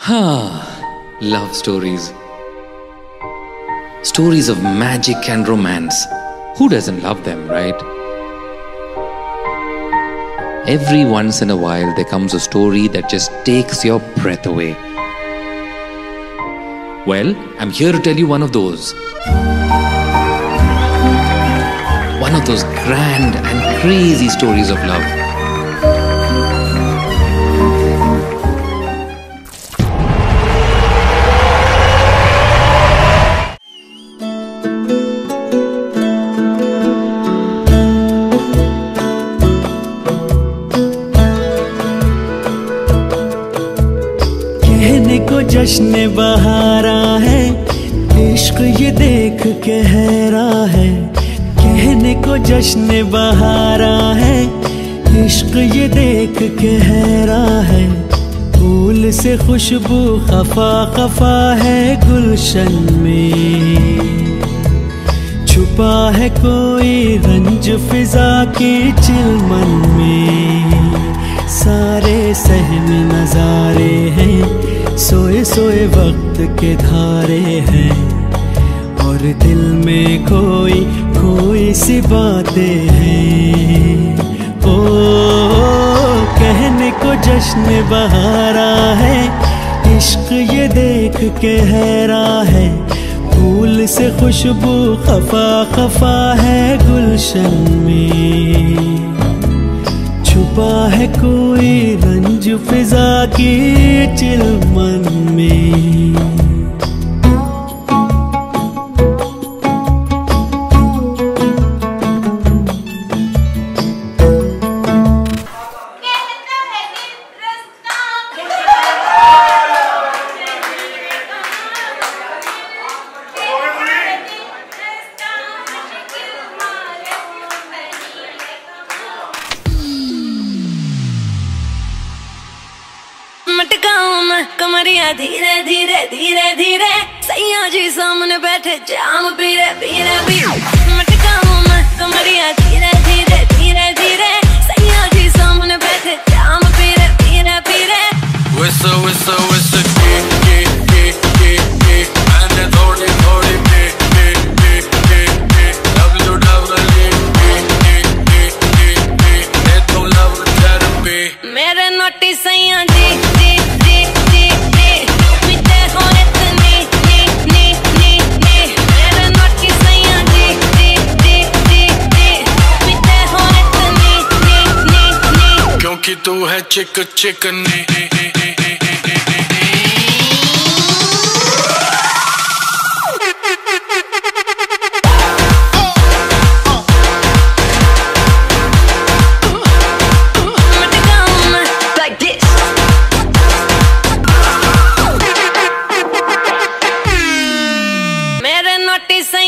Love stories. Stories of magic and romance. Who doesn't love them, right? Every once in a while there comes a story that just takes your breath away. Well, I'm here to tell you one of those. One of those grand and crazy stories of love. कहने को जश्न बहारा है, इश्क ये देख के हैरा है। कहने को जश्न बहारा है, इश्क ये देख के हैरा है। फूल से खुशबू खफा खफा है गुलशन में, छुपा है कोई रंज फिजा की चिलमन में। सारे सहम नजारे हैं, सोए सोए वक्त के धारे हैं, और दिल में कोई कोई सी बातें हैं। ओ कहने को जश्न बहारा है, इश्क ये देख के हैरा है। फूल से खुशबू खफा खफा है गुलशन में, छुपा है कोई रंज फिजा की चिलमन में। मटकाऊं मैं कमरिया धीरे धीरे धीरे धीरे, सैया जी सामने बैठे जाम पीरे पीरे पीरे। मटकाऊं मैं कमरिया धीरे धीरे धीरे धीरे, सैया जी सामने बैठे जाम पीरे पीरे पीरे। Whistle whistle whistle के मैंने थोड़ी थोड़ी मेरे नोटी सैया जी क्योंकि तू है चिक चिकनी। मेरे नोटी